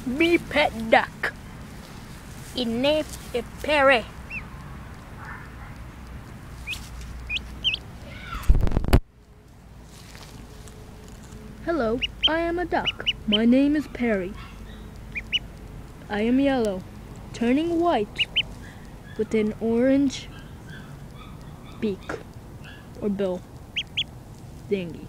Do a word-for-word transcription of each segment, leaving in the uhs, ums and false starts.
Me pet duck. In name is Perry. Hello, I am a duck. My name is Perry. I am yellow, turning white, with an orange beak or bill thingy.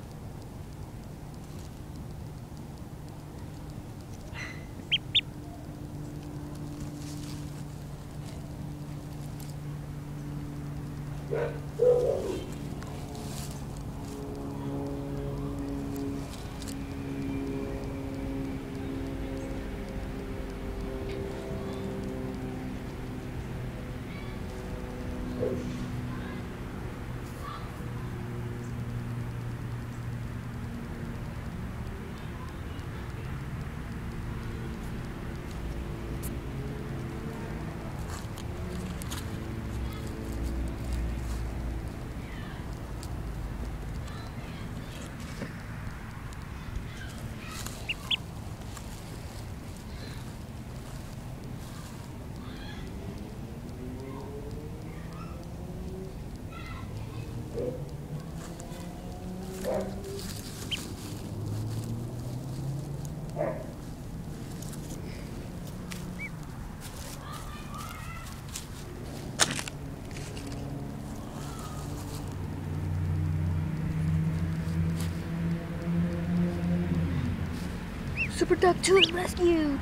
Super Duck to the rescue!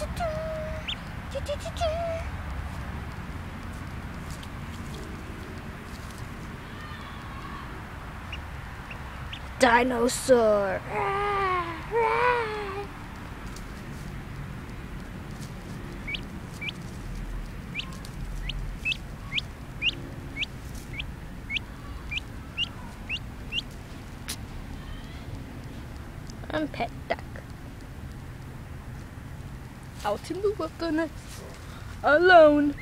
Dinosaur! I'm Pet Duck. Out in the wilderness, alone.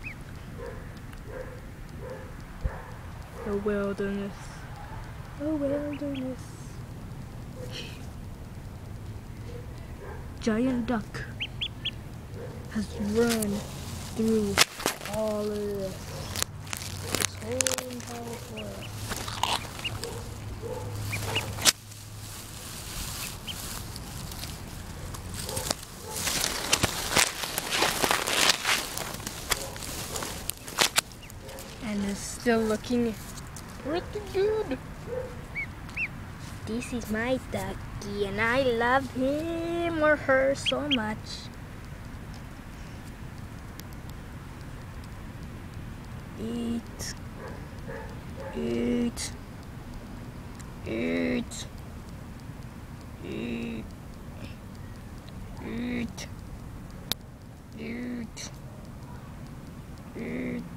The wilderness, the wilderness. Giant duck has run through all of this, this whole entire forest. And is still looking pretty good. This is my ducky and I love him or her so much. Eat, eat, eat, eat, eat, eat, eat.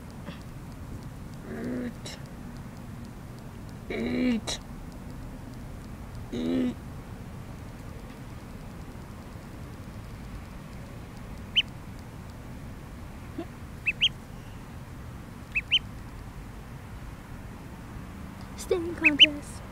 Eat. Eat. Stinging contest.